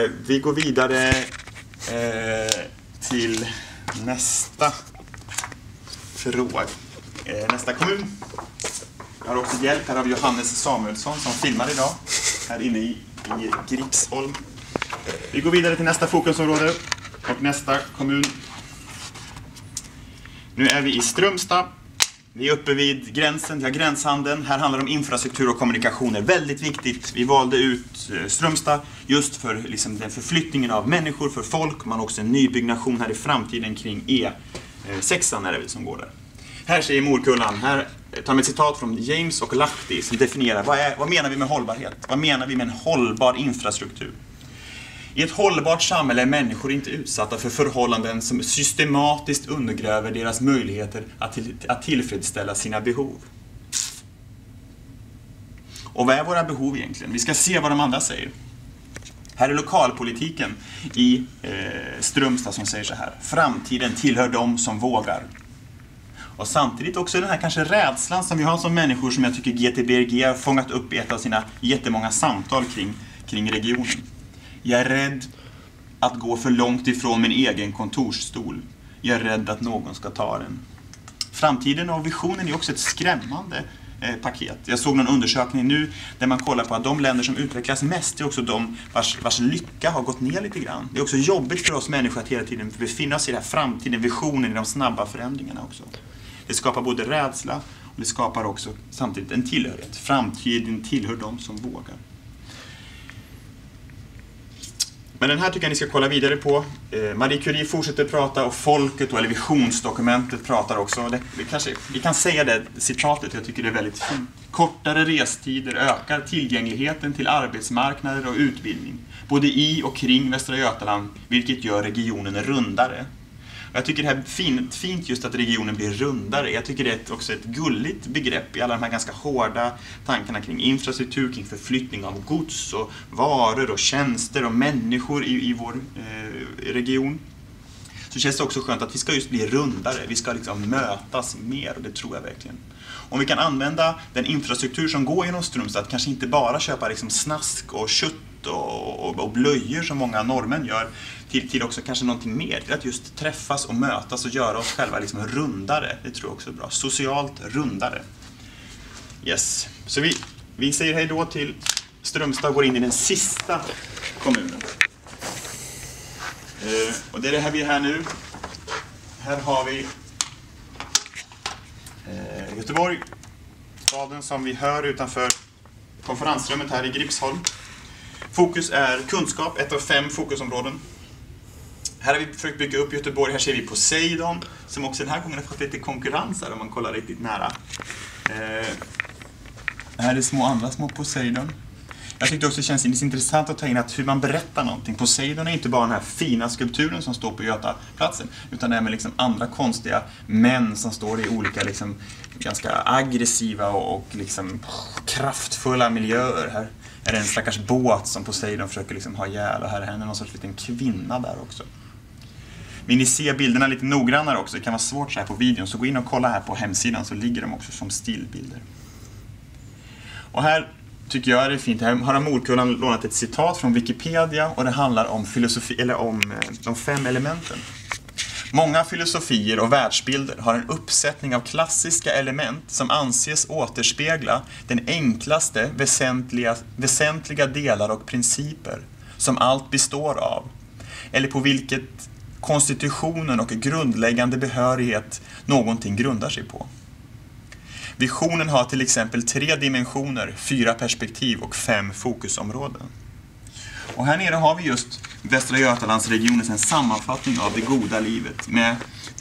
Vi går vidare till nästa fråga. Nästa kommun. Jag har också hjälp här av Johannes Samuelsson som filmar idag här inne i Gripsholm. Vi går vidare till nästa fokusområde och nästa kommun. Nu är vi i Strömstad. Vi är uppe vid gränsen, vi har gränshandeln. Här handlar det om infrastruktur och kommunikationer. Väldigt viktigt. Vi valde ut Strömstad just för liksom, den förflyttningen av människor, för folk. Man har också en nybyggnation här i framtiden kring E6 är det väl som går där. Här säger Morkullan, här tar vi ett citat från James och Lahti som definierar vad menar vi med hållbarhet? Vad menar vi med en hållbar infrastruktur? I ett hållbart samhälle är människor inte utsatta för förhållanden som systematiskt undergräver deras möjligheter att tillfredsställa sina behov. Och vad är våra behov egentligen? Vi ska se vad de andra säger. Här är lokalpolitiken i Strömstad som säger så här. Framtiden tillhör de som vågar. Och samtidigt också den här kanske rädslan som vi har som människor som jag tycker GTBRG har fångat upp i ett av sina jättemånga samtal kring regionen. Jag är rädd att gå för långt ifrån min egen kontorsstol. Jag är rädd att någon ska ta den. Framtiden och visionen är också ett skrämmande paket. Jag såg någon undersökning nu där man kollar på att de länder som utvecklas mest är också de vars lycka har gått ner lite grann. Det är också jobbigt för oss människor att hela tiden befinna oss i den här framtiden, visionen, i de snabba förändringarna också. Det skapar både rädsla och det skapar också samtidigt en tillhörighet. Framtiden tillhör de som vågar. Men den här tycker jag ni ska kolla vidare på. Marie Curie fortsätter prata och folket eller visionsdokumentet pratar också. Vi kan säga det citatet, jag tycker det är väldigt fint. Kortare restider ökar tillgängligheten till arbetsmarknader och utbildning. Både i och kring Västra Götaland, vilket gör regionen rundare. Jag tycker det här är fint just att regionen blir rundare. Jag tycker det är också ett gulligt begrepp i alla de här ganska hårda tankarna kring infrastruktur, kring förflyttning av gods och varor och tjänster och människor i vår region. Så känns det också skönt att vi ska just bli rundare. Vi ska liksom mötas mer och det tror jag verkligen. Om vi kan använda den infrastruktur som går genom Strömstad, att kanske inte bara köpa liksom snask och kött och blöjor som många norrmän gör, till också kanske någonting mer, till att just träffas och mötas och göra oss själva liksom rundare. Det tror jag också är bra. Socialt rundare. Yes. Så vi säger hej då till Strömstad och går in i den sista kommunen. Och det är det här vi är här nu. Här har vi Göteborg, staden som vi hör utanför konferensrummet här i Gripsholm. Fokus är kunskap, ett av 5 fokusområden. Här har vi försökt bygga upp Göteborg. Här ser vi Poseidon som också den här gången har fått lite konkurrens här om man kollar riktigt nära. Här är andra små Poseidon. Jag tyckte också det känns intressant att ta in att hur man berättar någonting. Poseidon är inte bara den här fina skulpturen som står på Götaplatsen, utan det är med liksom andra konstiga män som står i olika liksom ganska aggressiva och liksom kraftfulla miljöer. Här är det en stackars båt som Poseidon försöker liksom ha ihjäl, och här är någon sorts liten kvinna där också. Vill ni se bilderna lite noggrannare också, det kan vara svårt så här på videon, så gå in och kolla här på hemsidan så ligger de också som stillbilder. Och här tycker jag det är fint, här har Morkullan lånat ett citat från Wikipedia och det handlar om filosofi, eller om de 5 elementen. Många filosofier och världsbilder har en uppsättning av klassiska element som anses återspegla den enklaste väsentliga delar och principer som allt består av, eller på vilket konstitutionen och grundläggande behörighet någonting grundar sig på. Visionen har till exempel 3 dimensioner, 4 perspektiv och 5 fokusområden. Och här nere har vi just Västra Götalandsregionens en sammanfattning av det goda livet med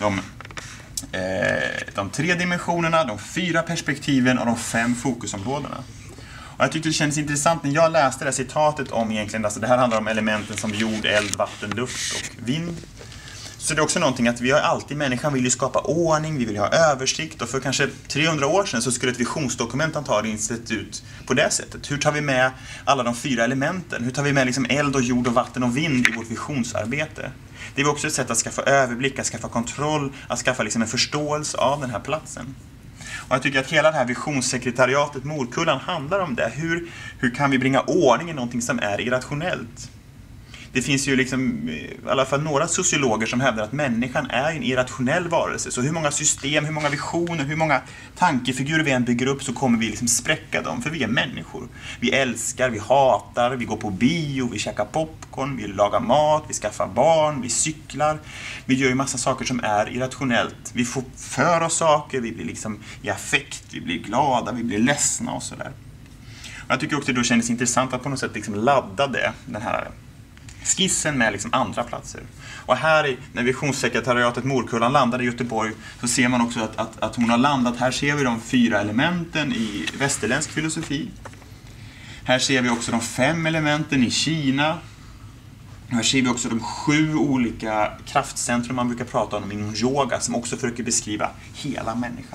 de 3 dimensionerna, de 4 perspektiven och de 5 fokusområdena. Och jag tyckte det kändes intressant när jag läste det här citatet om egentligen, alltså det här handlar om elementen som jord, eld, vatten, luft och vind. Så det är också någonting att vi har alltid, människan vill ju skapa ordning, vi vill ha översikt, och för kanske 300 år sedan så skulle ett visionsdokument antagligen sett ut på det sättet. Hur tar vi med alla de 4 elementen? Hur tar vi med liksom eld och jord och vatten och vind i vårt visionsarbete? Det är också ett sätt att skaffa överblick, att skaffa kontroll, att skaffa liksom en förståelse av den här platsen. Och jag tycker att hela det här visionssekretariatet Morkullan handlar om det. Hur kan vi bringa ordning i någonting som är irrationellt? Det finns ju liksom i alla fall några sociologer som hävdar att människan är en irrationell varelse. Så hur många system, hur många visioner, hur många tankefigurer vi än bygger upp så kommer vi liksom spräcka dem. För vi är människor. Vi älskar, vi hatar, vi går på bio, vi käkar popcorn, vi lagar mat, vi skaffar barn, vi cyklar. Vi gör ju massa saker som är irrationellt. Vi får för oss saker, vi blir liksom i affekt, vi blir glada, vi blir ledsna och sådär. Jag tycker också att det kändes intressant att på något sätt liksom ladda den här skissen med liksom andra platser. Och här när visionssekretariatet Morkullan landade i Göteborg så ser man också att hon har landat. Här ser vi de 4 elementen i västerländsk filosofi. Här ser vi också de 5 elementen i Kina. Här ser vi också de 7 olika kraftcentrum man brukar prata om inom yoga som också försöker beskriva hela människan.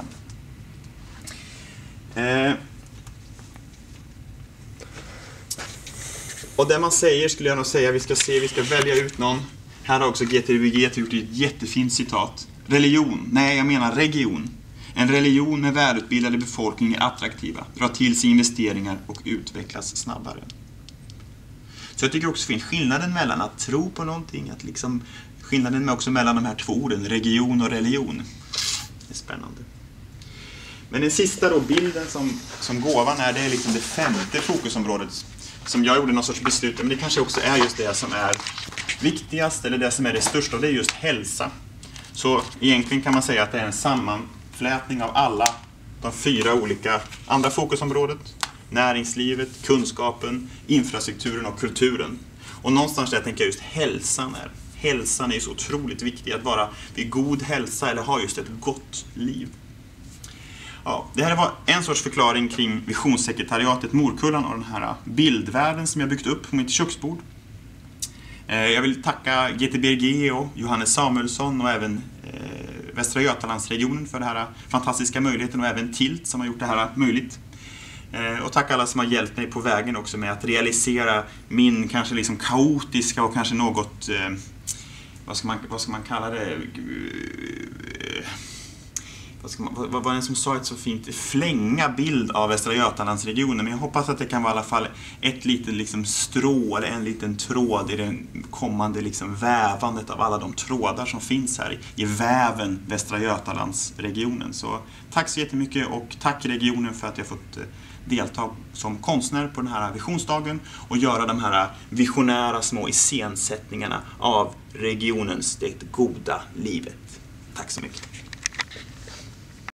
Och det man säger skulle jag nog säga, vi ska välja ut någon. Här har också GTBG gjort ett jättefint citat. Religion, nej jag menar region. En religion med välutbildade befolkning är attraktiva, drar till sig investeringar och utvecklas snabbare. Så jag tycker också det finns skillnaden mellan att tro på någonting, att liksom, skillnaden med också mellan de här 2 orden, region och religion. Det är spännande. Men den sista då, bilden som gåvan är, det är liksom det 5:e fokusområdet som jag gjorde någon sorts beslut, men det kanske också är just det som är viktigast eller det som är det största, och det är just hälsa. Så egentligen kan man säga att det är en sammanflätning av alla de 4 olika andra fokusområdet. Näringslivet, kunskapen, infrastrukturen och kulturen. Och någonstans där tänker jag just hälsan är. Hälsan är så otroligt viktig, att vara vid god hälsa eller ha just ett gott liv. Ja, det här var en sorts förklaring kring visionssekretariatet Morkullan och den här bildvärlden som jag byggt upp på mitt köksbord. Jag vill tacka GTBRG och Johannes Samuelsson och även Västra Götalandsregionen för den här fantastiska möjligheten, och även Tilt som har gjort det här möjligt. Och tack alla som har hjälpt mig på vägen också med att realisera min kanske liksom kaotiska och kanske något, vad ska man kalla det? Vad var det som sa ett så fint flänga bild av Västra Götalandsregionen, men jag hoppas att det kan vara i alla fall ett litet liksom strå eller en liten tråd i den kommande liksom vävandet av alla de trådar som finns här i väven Västra Götalandsregionen. Så tack så jättemycket, och tack regionen för att jag fått delta som konstnär på den här visionsdagen och göra de här visionära små iscensättningarna av regionens det goda livet. Tack så mycket.